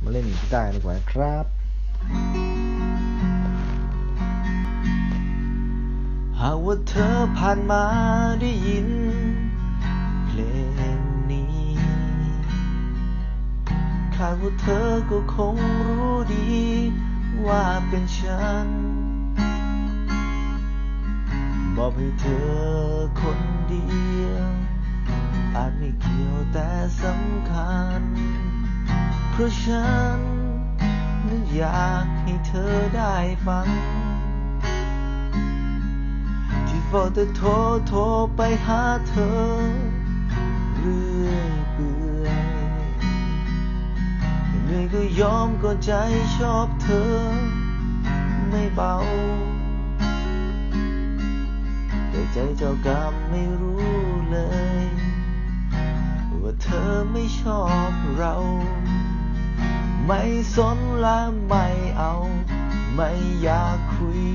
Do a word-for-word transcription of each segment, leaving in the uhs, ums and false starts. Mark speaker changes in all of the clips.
Speaker 1: มาเล่นกีตาร์ดีกว่าครับหากว่าเธอผ่านมาได้ยินเพลงนี้คาดว่าเธอก็คงรู้ดีว่าเป็นฉันบอกให้เธอคนเดียวอาจไม่เกี่ยวแต่สำคัญเพราะฉันนั้นอยากให้เธอได้ฟังที่พอแต่โทรโทรไปหาเธอเรื่อยเปื่อยเหนื่อยก็ยอมก็ใจชอบเธอไม่เบาแต่ใจเจ้ากรรมไม่รู้เลยว่าเธอไม่ชอบเราไม่สนและไม่เอาไม่อยากคุย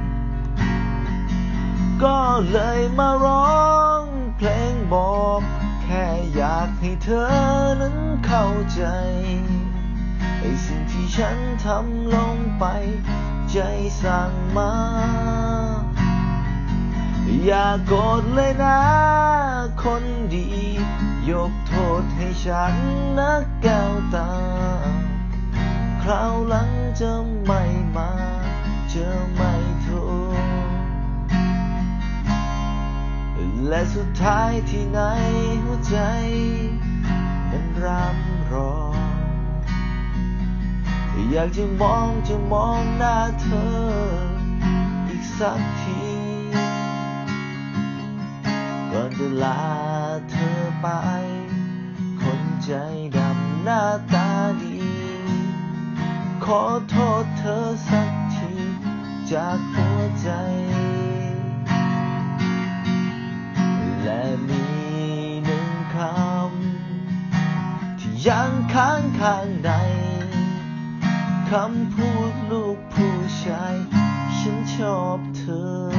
Speaker 1: ก็เลยมาร้องเพลงบอกแค่อยากให้เธอนั้นเข้าใจไอ้สิ่งที่ฉันทำลงไปใจสั่งมาอย่าโกรธเลยนะคนดียกโทษให้ฉันนะแก้วตาคราวหลังจะไม่มาจะไม่โทษและสุดท้ายที่ไหนหัวใจมันร่ำร้องอยากจะมองจะมองหน้าเธออีกสักทีก่อนจะลาเธอไปคนใจดำหน้าตาดีขอโทษเธอสักทีจากหัวใจและมีหนึ่งคำที่ยังค้างข้างในคำพูดลูกผู้ชายฉันชอบเธอ